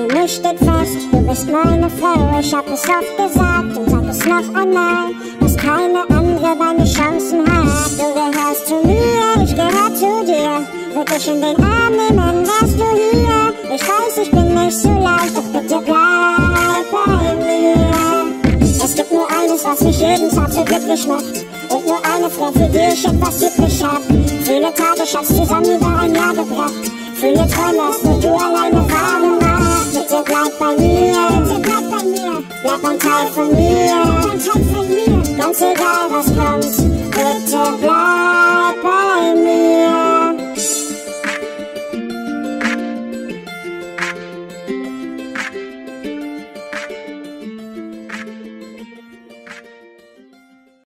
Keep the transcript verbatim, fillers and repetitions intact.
für mich steht fest, du bist meine Frau. Ich hab es oft gesagt und sag es noch einmal, dass keine andere deine Chancen hat. Du gehörst zu mir, ich gehör zu dir. Würd dich in den Arm nehmen, wärst du hier. Ich weiß, ich bin nicht so leicht, doch bitte bleib bei mir. Es gibt nur eines, was mich jeden Tag so glücklich macht. Und nur eine Frau, für die ich etwas übrig hab. Viele Tage, Schatz, zusammen über ein Jahr gebracht. Viele Träume hast nur du alleine wahr gemacht. Bitte bleib bei mir, bitte bleib bei mir. Bleib ein Teil von mir.